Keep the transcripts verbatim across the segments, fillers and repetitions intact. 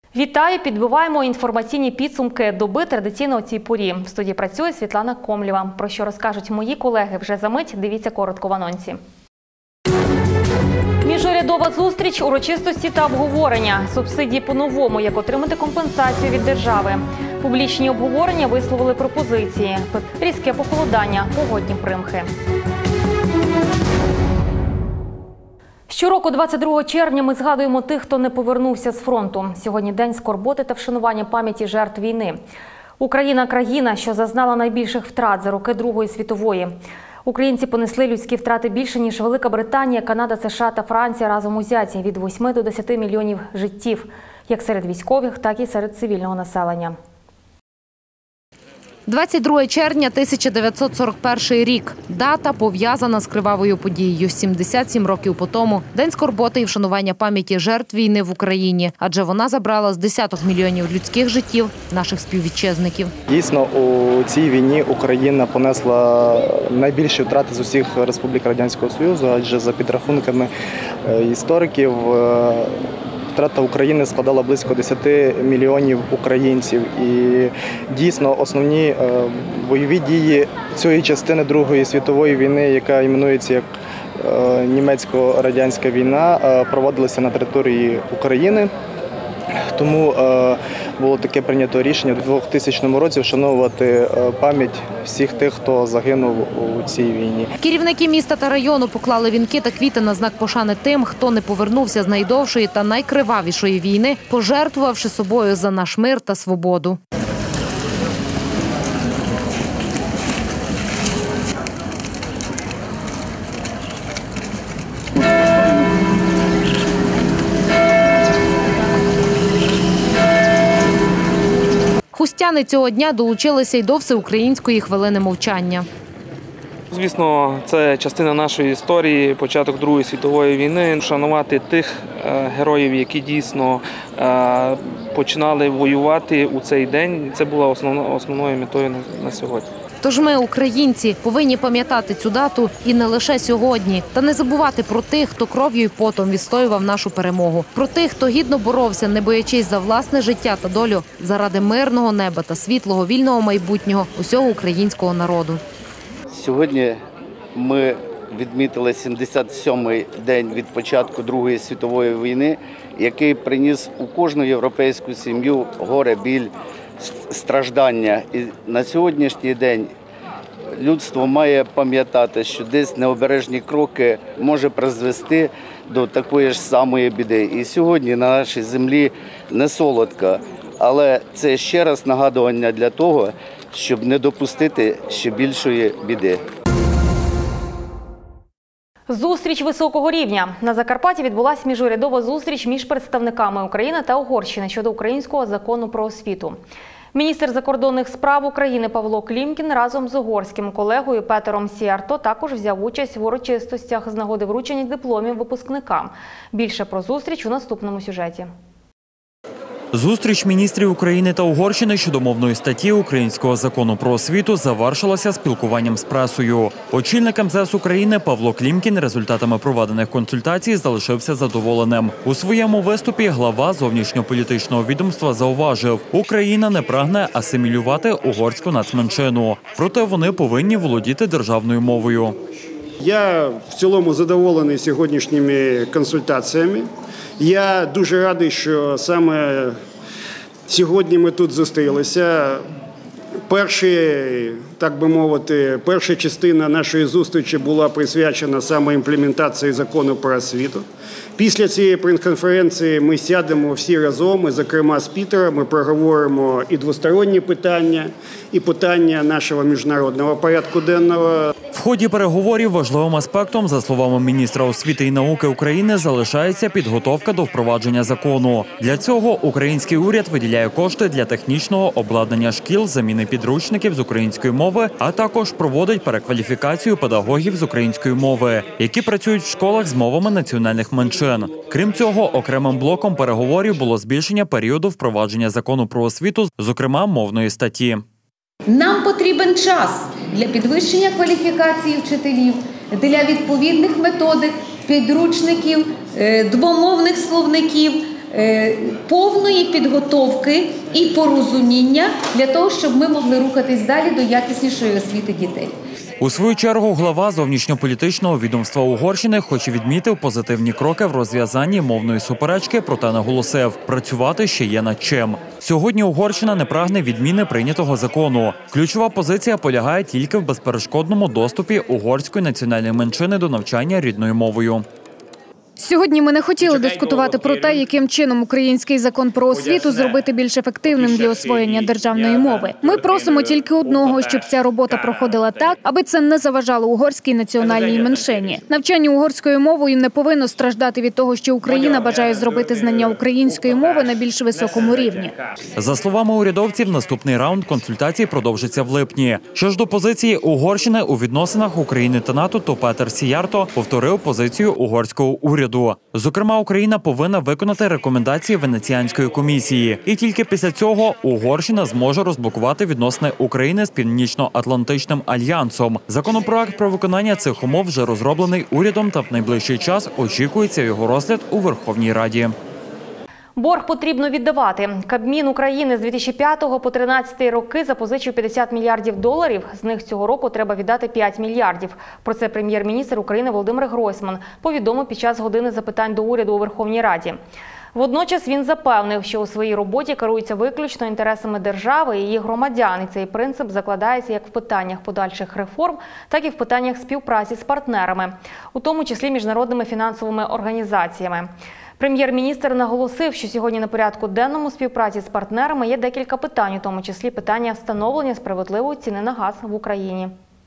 Вітаю! Підбиваємо інформаційні підсумки доби традиційно о цій порі. В студії працює Світлана Комлєва. Про що розкажуть мої колеги вже за мить, дивіться коротко в анонсі. Міжурядова зустріч, урочистості та обговорення. Субсидії по-новому, як отримати компенсацію від держави. Публічні обговорення висловили пропозиції. Різке похолодання, погодні примхи. Щороку двадцять другого червня ми згадуємо тих, хто не повернувся з фронту. Сьогодні день скорботи та вшанування пам'яті жертв війни. Україна – країна, що зазнала найбільших втрат за роки Другої світової. Українці понесли людські втрати більше, ніж Велика Британія, Канада, США та Франція разом узяті – від восьми до десяти мільйонів життів, як серед військових, так і серед цивільного населення. двадцять друге червня тисяча дев'ятсот сорок перший рік. Дата пов'язана з кривавою подією. сімдесят сім років по тому – день скорботи і вшанування пам'яті жертв війни в Україні. Адже вона забрала з десяток мільйонів людських життів наших співвітчизників. Дійсно, у цій війні Україна понесла найбільші втрати з усіх республік Радянського Союзу, адже за підрахунками істориків втрата України складала близько десяти мільйонів українців. І дійсно основні бойові дії цієї частини Другої світової війни, яка іменується як німецько-радянська війна, проводилися на території України. Тому було таке прийнято рішення у двохтисячному році вшановувати пам'ять всіх тих, хто загинув у цій війні. Керівники міста та району поклали вінки та квіти на знак пошани тим, хто не повернувся з найдовшої та найкривавішої війни, пожертвувавши собою за наш мир та свободу. Хустяни цього дня долучилися й до всеукраїнської хвилини мовчання. Звісно, це частина нашої історії, початок Другої світової війни. Вшанувати тих героїв, які дійсно починали воювати у цей день. Це була основною метою на сьогодні. Тож ми, українці, повинні пам'ятати цю дату і не лише сьогодні, та не забувати про тих, хто кров'ю і потом відстоював нашу перемогу. Про тих, хто гідно боровся, не боячись за власне життя та долю, заради мирного неба та світлого, вільного майбутнього усього українського народу. Сьогодні ми відмітили сімдесят сьомий день від початку Другої світової війни, який приніс у кожну європейську сім'ю горе, біль, страждання. І на сьогоднішній день людство має пам'ятати, що десь необережні кроки може призвести до такої ж самої біди. І сьогодні на нашій землі не солодка, але це ще раз нагадування для того, щоб не допустити ще більшої біди. Зустріч високого рівня. На Закарпатті відбулася міжурядова зустріч між представниками України та Угорщини щодо українського закону про освіту. Міністр закордонних справ України Павло Клімкін разом з угорським колегою Петером Сіярто також взяв участь в урочистостях з нагоди вручення дипломів випускникам. Більше про зустріч у наступному сюжеті. Зустріч міністрів України та Угорщини щодо мовної статті українського закону про освіту завершилася спілкуванням з пресою. Очільник ем зе ес України Павло Клімкін результатами проведених консультацій залишився задоволеним. У своєму виступі глава зовнішньополітичного відомства зауважив, Україна не прагне асимілювати угорську нацменшину. Проте вони повинні володіти державною мовою. Я в цілому задоволений сьогоднішніми консультаціями. Я дуже радий, що саме сьогодні ми тут зустрілися. Перші, так би мовити, перша частина нашої зустрічі була присвячена саме імплементації закону про освіту. Після цієї прес-конференції ми сядемо всі разом, і, зокрема, з Пітером, ми проговоримо і двосторонні питання, і питання нашого міжнародного порядку денного. В ході переговорів важливим аспектом, за словами міністра освіти і науки України, залишається підготовка до впровадження закону. Для цього український уряд виділяє кошти для технічного обладнання шкіл, заміни підручників з української мови, а також проводить перекваліфікацію педагогів з української мови, які працюють в школах з мовами національних меншин. Крім цього, окремим блоком переговорів було збільшення періоду впровадження закону про освіту, зокрема мовної статті. Нам потрібен час для підвищення кваліфікації вчителів, для відповідних методик, підручників, двомовних словників, е, повної підготовки і порозуміння для того, щоб ми могли рухатись далі до якіснішої освіти дітей. У свою чергу глава зовнішньополітичного відомства Угорщини хоч і відмітив позитивні кроки в розв'язанні мовної суперечки, проте наголосив – працювати ще є над чим. Сьогодні Угорщина не прагне відміни прийнятого закону. Ключова позиція полягає тільки в безперешкодному доступі угорської національної меншини до навчання рідною мовою. Сьогодні ми не хотіли дискутувати про те, яким чином український закон про освіту зробити більш ефективним для освоєння державної мови. Ми просимо тільки одного, щоб ця робота проходила так, аби це не заважало угорській національній меншині. Навчання угорською мовою не повинно страждати від того, що Україна бажає зробити знання української мови на більш високому рівні. За словами урядовців, наступний раунд консультацій продовжиться в липні. Що ж до позиції Угорщини у відносинах України та НАТО, то Петер Сіярто повторив позицію угорського уряду. Зокрема, Україна повинна виконати рекомендації Венеціанської комісії. І тільки після цього Угорщина зможе розблокувати відносини України з Північно-Атлантичним альянсом. Законопроект про виконання цих умов вже розроблений урядом та в найближчий час очікується його розгляд у Верховній Раді. Борг потрібно віддавати. Кабмін України з дві тисячі п'ятого по дві тисячі тринадцятий роки запозичив п'ятдесят мільярдів доларів. З них цього року треба віддати п'ять мільярдів. Про це прем'єр-міністр України Володимир Гройсман повідомив під час години запитань до уряду у Верховній Раді. Водночас він запевнив, що у своїй роботі керується виключно інтересами держави і її громадян. І цей принцип закладається як в питаннях подальших реформ, так і в питаннях співпраці з партнерами, у тому числі міжнародними фінансовими організаціями. Прем'єр-міністр наголосив, що сьогодні на порядку денному співпраці з партнерами є декілька питань, у тому числі питання встановлення справедливої ціни на газ в Україні.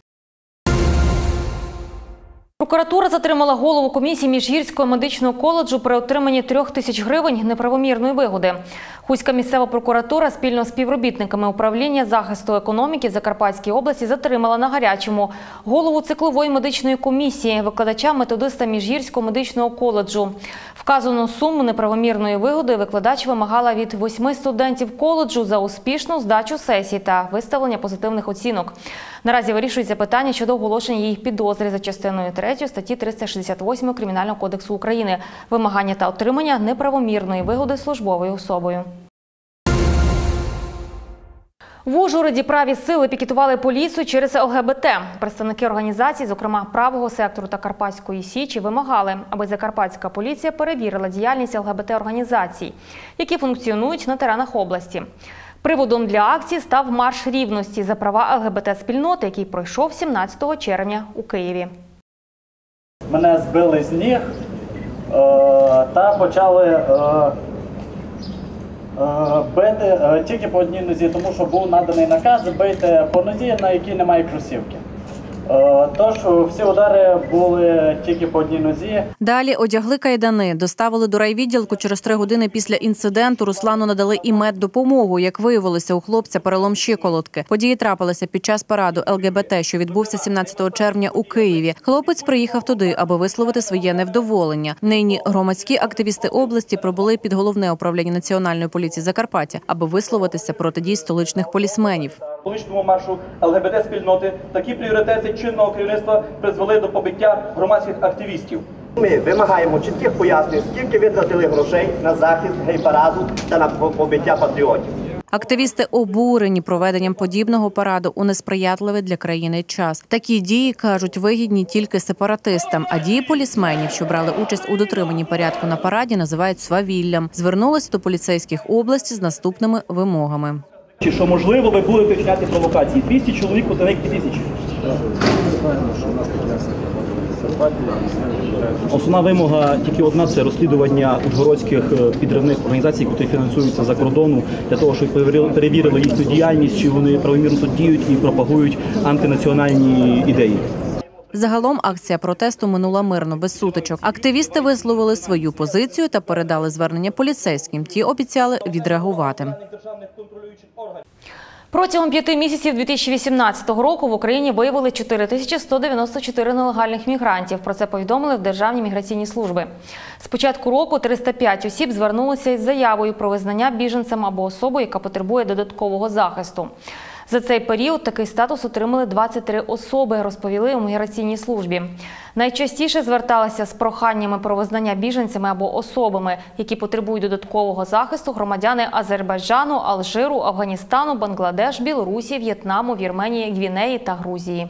Прокуратура затримала голову комісії Міжгірського медичного коледжу при отриманні трьох тисяч гривень неправомірної вигоди. Хуська місцева прокуратура спільно з співробітниками управління захисту економіки Закарпатській області затримала на гарячому голову циклової медичної комісії, викладача-методиста Міжгірського медичного коледжу. Вказану суму неправомірної вигоди викладач вимагала від восьми студентів коледжу за успішну здачу сесій та виставлення позитивних оцінок. Наразі вирішується питання щодо оголошення їх підозри за частиною третьою статті триста шістдесят восьмої Кримінального кодексу України – вимагання та отримання неправомірної вигоди службовою особою. В Ужгороді праві сили пікетували поліцію через ел ге бе те. Представники організацій, зокрема правого сектору та Карпатської Січі, вимагали, аби закарпатська поліція перевірила діяльність ел ге бе те-організацій, які функціонують на теренах області. Приводом для акції став марш рівності за права ел ге бе те-спільноти, який пройшов сімнадцятого червня у Києві. Мене збили з ніг та почали бити тільки по одній нозі, тому що був наданий наказ бити по нозі, на якій немає кросівки. Тож всі удари були тільки по одній нозі. Далі одягли кайдани, доставили до райвідділку. Через три години після інциденту Руслану надали і меддопомогу. Як виявилося, у хлопця перелом щиколотки. Події трапилися під час параду ел ге бе те, що відбувся сімнадцятого червня у Києві. Хлопець приїхав туди, аби висловити своє невдоволення. Нині громадські активісти області прибули під головне управління Національної поліції Закарпаття, аби висловитися проти дій столичних полісменів. У столичному маршу ел ге бе те-спільноти такі пріоритети чинного керівництва призвели до побиття громадських активістів. Ми вимагаємо чітких пояснень, скільки витратили грошей на захист гей-параду та на побиття патріотів. Активісти обурені проведенням подібного параду у несприятливий для країни час. Такі дії, кажуть, вигідні тільки сепаратистам, а дії полісменів, що брали участь у дотриманні порядку на параді, називають свавіллям. Звернулися до поліцейських області з наступними вимогами. Чи що, можливо, ви будете вчиняти провокації? двісті чоловік проти них тисячі. Основна вимога тільки одна – це розслідування ужгородських підривних організацій, які фінансуються за кордону, для того, щоб перевірили їхню діяльність, чи вони правомірно тут діють і пропагують антинаціональні ідеї. Загалом акція протесту минула мирно, без сутичок. Активісти висловили свою позицію та передали звернення поліцейським. Ті обіцяли відреагувати. Протягом п'яти місяців дві тисячі вісімнадцятого року в Україні виявили чотири тисячі сто дев'яносто чотири нелегальних мігрантів. Про це повідомили в Державній міграційній службі. З початку року триста п'ять осіб звернулися із заявою про визнання біженцем або особою, яка потребує додаткового захисту. За цей період такий статус отримали двадцять три особи, розповіли у міграційній службі. Найчастіше зверталися з проханнями про визнання біженцями або особами, які потребують додаткового захисту, громадяни Азербайджану, Алжиру, Афганістану, Бангладеш, Білорусі, В'єтнаму, Вірменії, Гвінеї та Грузії.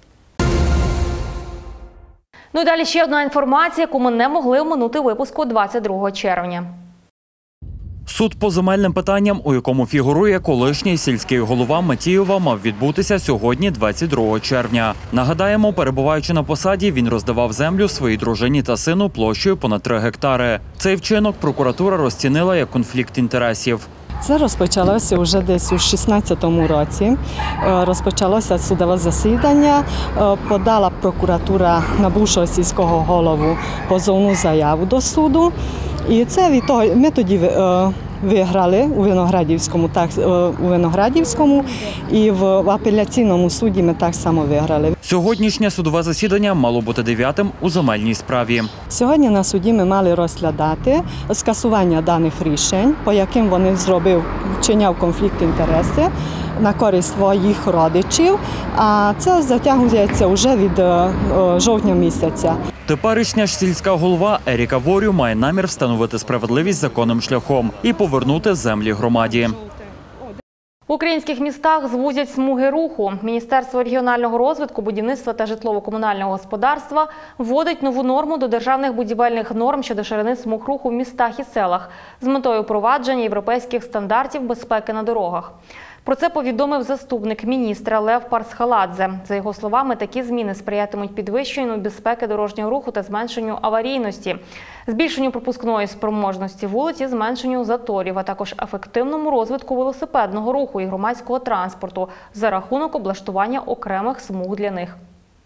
Ну і далі ще одна інформація, яку ми не могли оминути у випуску двадцять другого червня. Суд по земельним питанням, у якому фігурує колишній сільський голова Матієва, мав відбутися сьогодні, двадцять другого червня. Нагадаємо, перебуваючи на посаді, він роздавав землю своїй дружині та сину площею понад три гектари. Цей вчинок прокуратура розцінила як конфлікт інтересів. Це розпочалося вже десь у шістнадцятому році. Розпочалося судове засідання, подала прокуратура на бувшого сільського голову позовну заяву до суду. І це від того, ми тоді виграли у Виноградівському, так, у Виноградівському і в апеляційному суді ми так само виграли. Сьогоднішнє судове засідання мало бути дев'ятим у земельній справі. Сьогодні на суді ми мали розглядати скасування даних рішень, по яким вони зробив, вчиняв конфлікт інтересів на користь своїх родичів, а це затягується вже від жовтня місяця. Теперішня ж сільська голова Еріка Ворю має намір встановити справедливість законним шляхом і повернути землі громаді. В українських містах звузять смуги руху. Міністерство регіонального розвитку, будівництва та житлово-комунального господарства вводить нову норму до державних будівельних норм щодо ширини смуг руху в містах і селах з метою впровадження європейських стандартів безпеки на дорогах. Про це повідомив заступник міністра Лев Парсхаладзе. За його словами, такі зміни сприятимуть підвищенню безпеки дорожнього руху та зменшенню аварійності, збільшенню пропускної спроможності вулиць і зменшенню заторів, а також ефективному розвитку велосипедного руху і громадського транспорту за рахунок облаштування окремих смуг для них.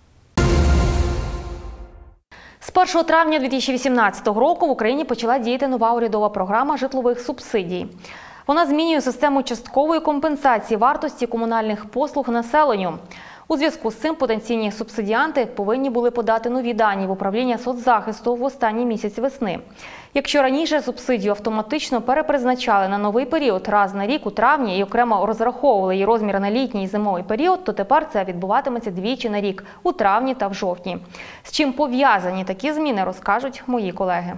З першого травня дві тисячі вісімнадцятого року в Україні почала діяти нова урядова програма житлових субсидій. Вона змінює систему часткової компенсації вартості комунальних послуг населенню. У зв'язку з цим потенційні субсидіанти повинні були подати нові дані в управління соцзахисту в останній місяць весни. Якщо раніше субсидію автоматично перепризначали на новий період раз на рік у травні і окремо розраховували її розмір на літній і зимовий період, то тепер це відбуватиметься двічі на рік – у травні та в жовтні. З чим пов'язані такі зміни, розкажуть мої колеги.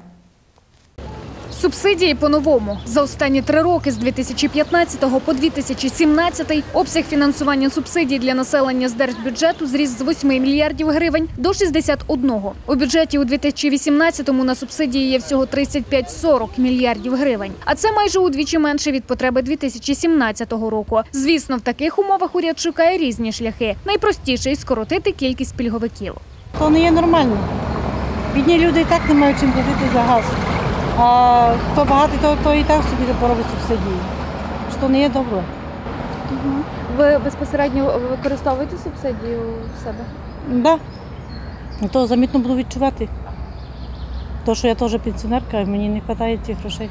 Субсидії по-новому. За останні три роки з дві тисячі п'ятнадцятого по дві тисячі сімнадцятий обсяг фінансування субсидій для населення з держбюджету зріс з восьми мільярдів гривень до шістдесят одного. У бюджеті у дві тисячі вісімнадцятому на субсидії є всього тридцять п'ять - сорок мільярдів гривень. А це майже удвічі менше від потреби дві тисячі сімнадцятого року. Звісно, в таких умовах уряд шукає різні шляхи. Найпростіший – скоротити кількість пільговиків. То не є нормально. Бідні люди і так не мають чим платити за газ. А хто багатий, то, то і так собі поробить субсидії. Що не є добре. Угу. Ви безпосередньо використовуєте субсидію в себе? Так. Да. То замітно буду відчувати. То, що я теж пенсіонерка, мені не вистачає цих грошей.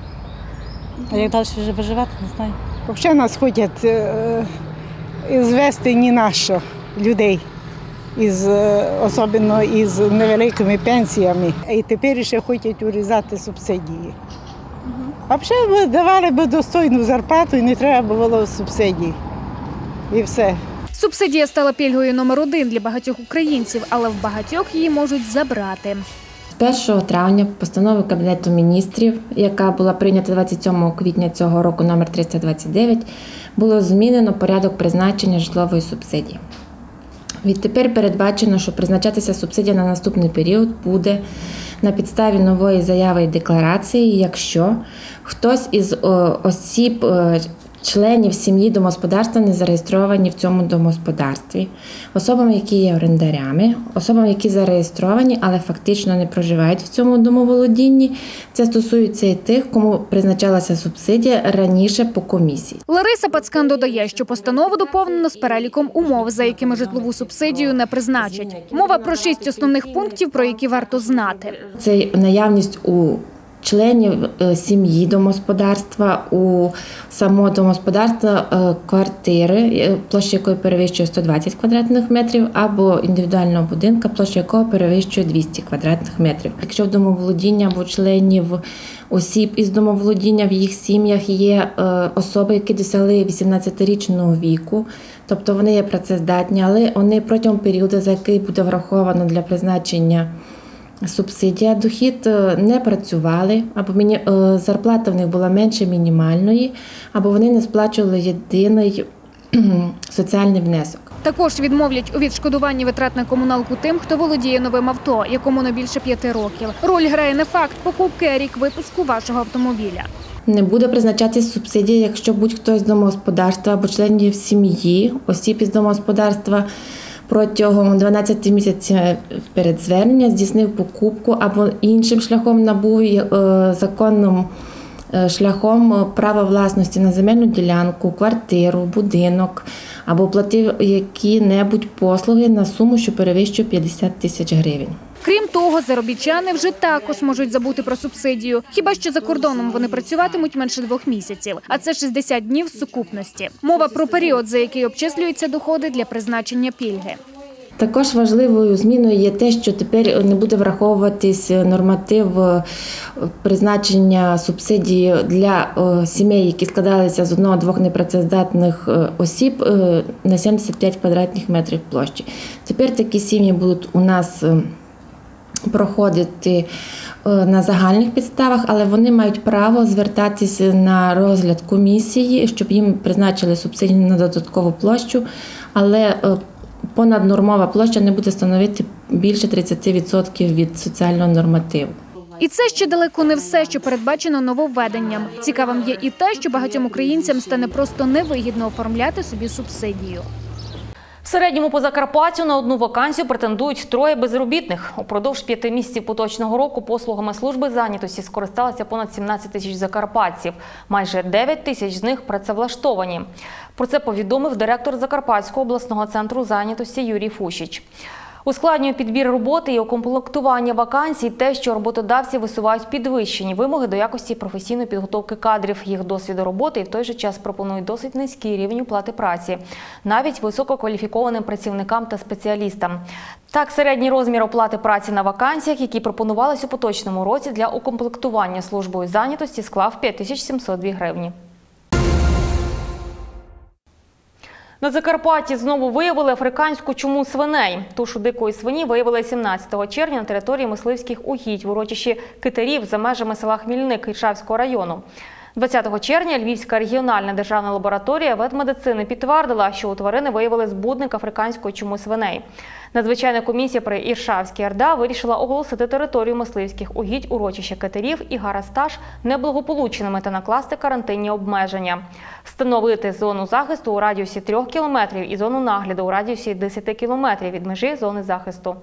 А як далі виживати, не знаю. Взагалі нас хочуть е, звести ні на що людей. Із, особливо із невеликими пенсіями. І тепер ще хочуть урізати субсидії. Угу. А взагалі давали б достойну зарплату і не треба було субсидій. І все. Субсидія стала пільгою номер один для багатьох українців, але в багатьох її можуть забрати. З першого травня постановою Кабінету міністрів, яка була прийнята двадцять сьомого квітня цього року, номер триста двадцять дев'ять, було змінено порядок призначення житлової субсидії. Відтепер передбачено, що призначатися субсидія на наступний період буде на підставі нової заяви і декларації, якщо хтось із осіб, членів сім'ї домогосподарства не зареєстровані в цьому домогосподарстві, особам, які є орендарями, особам, які зареєстровані, але фактично не проживають в цьому домоволодінні. Це стосується і тих, кому призначалася субсидія раніше по комісії. Лариса Пацкан додає, що постанову доповнено з переліком умов, за якими житлову субсидію не призначать. Мова про шість основних пунктів, про які варто знати. Це наявність у членів сім'ї домогосподарства, у самого домогосподарства квартири, площа якої перевищує сто двадцять квадратних метрів, або індивідуального будинку, площа якого перевищує двісті квадратних метрів. Якщо в домоволодіння або членів осіб із домоволодіння в їх сім'ях є особи, які досягли вісімнадцятирічного віку, тобто вони є працездатні, але вони протягом періоду, за який буде враховано для призначення субсидія, дохід, не працювали, або зарплата в них була менше мінімальної, або вони не сплачували єдиний соціальний внесок. Також відмовлять у відшкодуванні витрат на комуналку тим, хто володіє новим авто, якому не більше п'яти років. Роль грає не факт покупки, а рік випуску вашого автомобіля. Не буде призначатись субсидія, якщо будь-хто з домогосподарства або членів сім'ї, осіб із домогосподарства протягом дванадцяти місяців перед зверненням здійснив покупку або іншим шляхом набув законним шляхом права власності на земельну ділянку, квартиру, будинок або платив які-небудь послуги на суму, що перевищує п'ятдесят тисяч гривень. Крім того, заробітчани вже також можуть забути про субсидію. Хіба що за кордоном вони працюватимуть менше двох місяців, а це шістдесят днів сукупності. Мова про період, за який обчислюються доходи для призначення пільги. Також важливою зміною є те, що тепер не буде враховуватись норматив призначення субсидії для сімей, які складалися з одного-двох непрацездатних осіб на сімдесят п'ять квадратних метрів площі. Тепер такі сім'ї будуть у нас проходити на загальних підставах, але вони мають право звертатися на розгляд комісії, щоб їм призначили субсидію на додаткову площу, але понаднормова площа не буде становити більше тридцять відсотків від соціального нормативу. І це ще далеко не все, що передбачено нововведенням. Цікавим є і те, що багатьом українцям стане просто невигідно оформляти собі субсидію. В середньому по Закарпаттю на одну вакансію претендують троє безробітних. Упродовж п'яти місяців поточного року послугами служби зайнятості скористалися понад сімнадцять тисяч закарпатців. Майже дев'ять тисяч з них працевлаштовані. Про це повідомив директор Закарпатського обласного центру зайнятості Юрій Фущич. Ускладнює підбір роботи і укомплектування вакансій те, що роботодавці висувають підвищені вимоги до якості професійної підготовки кадрів, їх досвіду роботи і в той же час пропонують досить низький рівень оплати праці, навіть висококваліфікованим працівникам та спеціалістам. Так, середній розмір оплати праці на вакансіях, які пропонувались у поточному році для укомплектування службою зайнятості, склав п'ять тисяч сімсот дві гривні. На Закарпатті знову виявили африканську чуму свиней. Тушу дикої свині виявили сімнадцятого червня на території мисливських угідь в урочищі Китерів за межами села Хмільник Іршавського району. двадцятого червня Львівська регіональна державна лабораторія ветмедицини підтвердила, що у тварини виявили збудник африканської чуми свиней. Надзвичайна комісія при Іршавській РДА вирішила оголосити територію мисливських угідь урочища Китерів і Гарастаж неблагополучними та накласти карантинні обмеження. Встановити зону захисту у радіусі трьох кілометрів і зону нагляду у радіусі десяти кілометрів від межі зони захисту.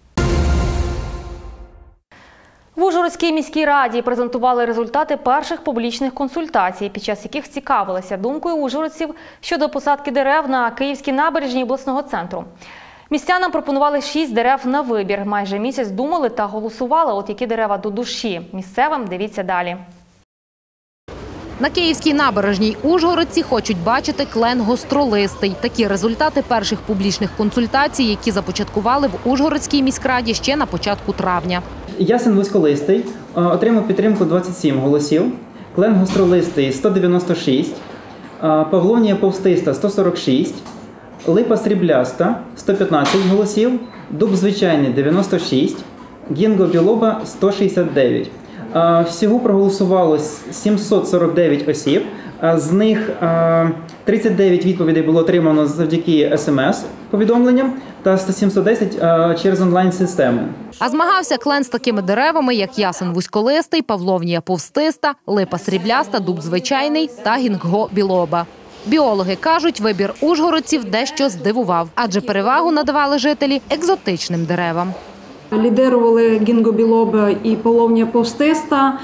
В Ужгородській міській раді презентували результати перших публічних консультацій, під час яких цікавилися думкою ужгородців щодо посадки дерев на Київській набережній обласного центру. Містянам пропонували шість дерев на вибір. Майже місяць думали та голосували, от які дерева до душі. Місцевим дивіться далі. На Київській набережній ужгородці хочуть бачити клен гостролистий. Такі результати перших публічних консультацій, які започаткували в Ужгородській міськраді ще на початку травня. Ясен вузьколистий отримав підтримку двадцять сім голосів, клен гостролистий – сто дев'яносто шість, павлонія повстиста – сто сорок шість, липа срібляста – сто п'ятнадцять голосів, дуб звичайний – дев'яносто шість, гінго білоба – сто шістдесят дев'ять. Всього проголосувало сімсот сорок дев'ять осіб, з них тридцять дев'ять відповідей було отримано завдяки смс-повідомленням та сімсот десять через онлайн-систему. А змагався клен з такими деревами, як ясен вузьколистий, павловнія повстиста, липа срібляста, дуб звичайний та гінго білоба. Біологи кажуть, вибір ужгородців дещо здивував, адже перевагу надавали жителі екзотичним деревам. Лідерували гінго білоба і павловнія повстиста.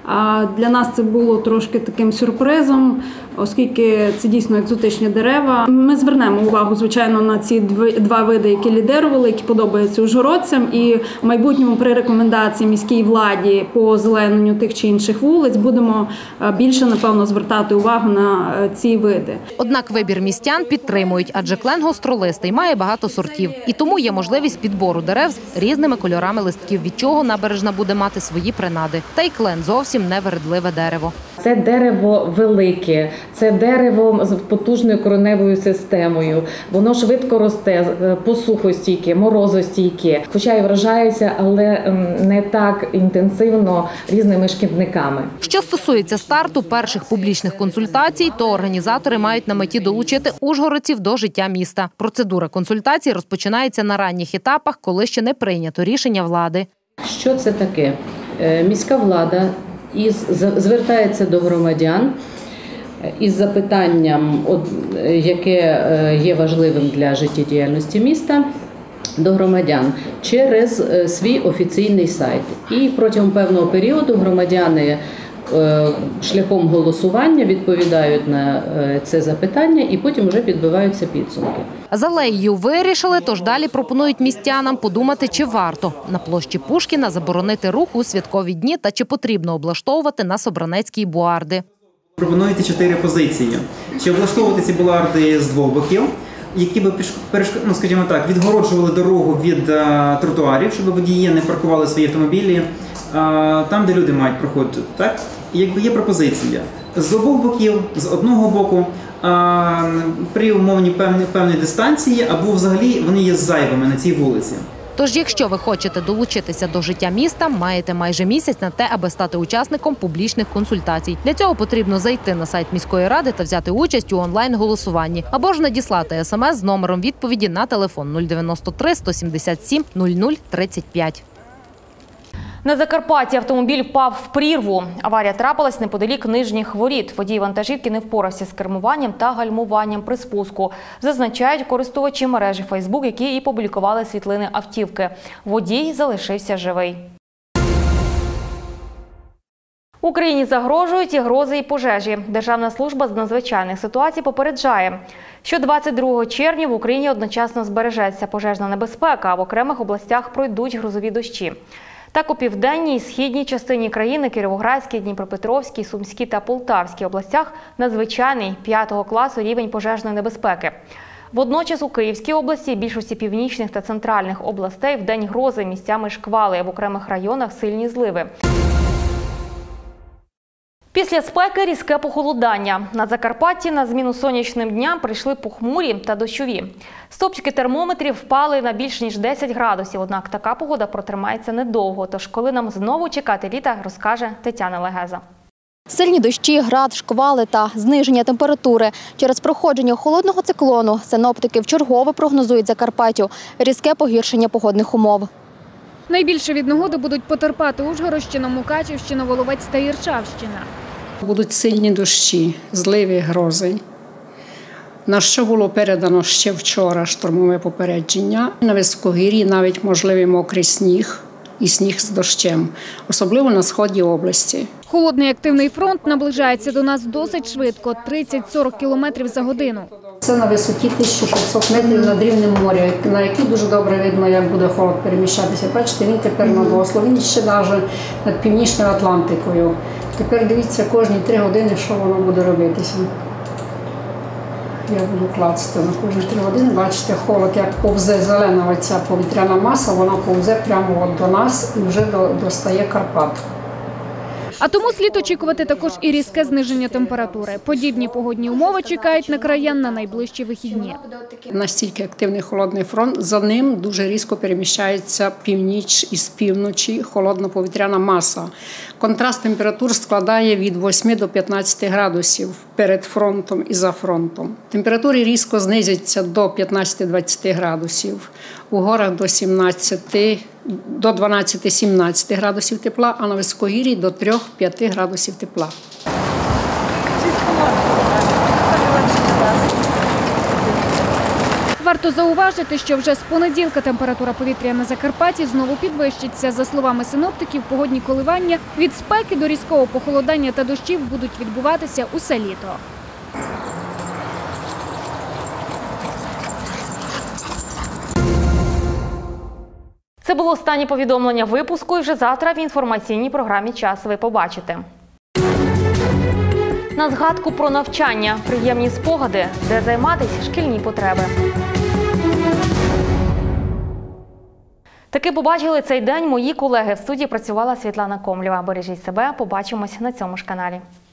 А для нас це було трошки таким сюрпризом, оскільки це дійсно екзотичні дерева. Ми звернемо увагу, звичайно, на ці два види, які лідерували, які подобаються ужгородцям. І в майбутньому при рекомендації міській владі по озелененню тих чи інших вулиць будемо більше, напевно, звертати увагу на ці види. Однак вибір містян підтримують, адже клен гостролистий має багато сортів. І тому є можливість підбору дерев з різними кольорами листків, від чого набережна буде мати свої принади. Та й клен зовсім не вередливе дерево. Це дерево велике, це дерево з потужною кореневою системою. Воно швидко росте, посухостійке, морозостійке. Хоча й вражається, але не так інтенсивно різними шкідниками. Що стосується старту перших публічних консультацій, то організатори мають на меті долучити ужгородців до життя міста. Процедура консультацій розпочинається на ранніх етапах, коли ще не прийнято рішення влади. Що це таке? Міська влада із, звертається до громадян із запитанням, яке є важливим для життєдіяльності міста, до громадян через свій офіційний сайт. І протягом певного періоду громадяни шляхом голосування відповідають на це запитання і потім вже підбиваються підсумки. З алеєю вирішили, тож далі пропонують містянам подумати, чи варто на площі Пушкіна заборонити рух у святкові дні та чи потрібно облаштовувати на Собранецькій буарди. Пропонуєте чотири позиції. Чи облаштовувати ці буарди з двох боків, які б, ну, скажімо так, відгороджували дорогу від а, тротуарів, щоб водії не паркували свої автомобілі а, там, де люди мають проходити. Так? І якби є пропозиція з обох боків, з одного боку, а, при умовні певні, певної дистанції, або взагалі вони є зайвими на цій вулиці. Тож, якщо ви хочете долучитися до життя міста, маєте майже місяць на те, аби стати учасником публічних консультацій. Для цього потрібно зайти на сайт міської ради та взяти участь у онлайн-голосуванні. Або ж надіслати смс з номером відповіді на телефон нуль дев'яносто три сто сімдесят сім нуль нуль тридцять п'ять. На Закарпатті автомобіль впав в прірву. Аварія трапилась неподалік Нижніх воріт. Водій вантажівки не впорався з кермуванням та гальмуванням при спуску. Зазначають користувачі мережі Фейсбук, які і публікували світлини автівки. Водій залишився живий. Україні загрожують і грози, і пожежі. Державна служба з надзвичайних ситуацій попереджає, що двадцять другого червня в Україні одночасно збережеться пожежна небезпека, а в окремих областях пройдуть грозові дощі. Так, у південній і східній частині країни – Кіровоградській, Дніпропетровській, Сумській та Полтавській областях – надзвичайний п'ятого класу рівень пожежної небезпеки. Водночас у Київській області і більшості північних та центральних областей в день грози місцями шквали, а в окремих районах сильні зливи. Після спеки різке похолодання. На Закарпатті на зміну сонячним дням прийшли похмурі та дощові. Стопчики термометрів впали на більш ніж десять градусів, однак така погода протримається недовго. Тож коли нам знову чекати літа, розкаже Тетяна Легеза. Сильні дощі, град, шквали та зниження температури. Через проходження холодного циклону синоптики вчергове прогнозують Закарпаттю різке погіршення погодних умов. Найбільше від негоди будуть потерпати Ужгородщина, Мукачівщина, Воловець та Іршавщина. Будуть сильні дощі, зливи, грози. На що було передано ще вчора штормове попередження. На високогір'ї навіть можливий мокрий сніг і сніг з дощем, особливо на сході області. Холодний активний фронт наближається до нас досить швидко – тридцять-сорок кілометрів за годину. Це на висоті тисяча п'ятсот метрів над рівнем моря, на якій дуже добре видно, як буде холод переміщатися. Бачите, він тепер над Осло, він ще навіть над Північною Атлантикою. Тепер дивіться кожні три години, що воно буде робитися. Я буду клацати на кожні три години. Бачите, холод, як повзе зелена оця повітряна маса, вона повзе прямо от до нас і вже достає Карпат. А тому слід очікувати також і різке зниження температури. Подібні погодні умови чекають на краян на найближчі вихідні. Настільки активний холодний фронт, за ним дуже різко переміщається північ із півночі холодна повітряна маса. Контраст температур складає від восьми до п'ятнадцяти градусів перед фронтом і за фронтом. Температури різко знизяться до п'ятнадцяти-двадцяти градусів, у горах до сімнадцяти, до дванадцяти-сімнадцяти градусів тепла, а на високогір'ї до трьох-п'яти градусів тепла. Варто зауважити, що вже з понеділка температура повітря на Закарпатті знову підвищиться. За словами синоптиків, погодні коливання від спеки до різкого похолодання та дощів будуть відбуватися усе літо. Це було останнє повідомлення випуску, і вже завтра в інформаційній програмі «Час» ви побачите. На згадку про навчання, приємні спогади, де займатися шкільні потреби. Таки побачили цей день мої колеги. В студії працювала Світлана Комлєва. Бережіть себе, побачимось на цьому ж каналі.